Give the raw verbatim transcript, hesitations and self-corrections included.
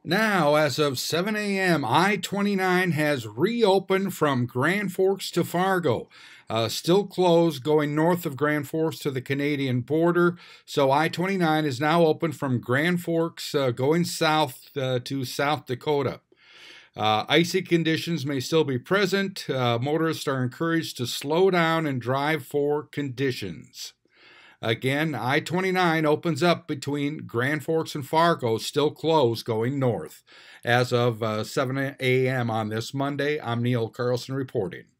Now, as of seven a m, I twenty-nine has reopened from Grand Forks to Fargo. Uh, still closed going north of Grand Forks to the Canadian border. So I twenty-nine is now open from Grand Forks uh, going south uh, to South Dakota. Uh, icy conditions may still be present. Uh, motorists are encouraged to slow down and drive for conditions. Again, I twenty-nine opens up between Grand Forks and Fargo, still closed going north. As of uh, seven a m on this Monday, I'm Neil Carlson reporting.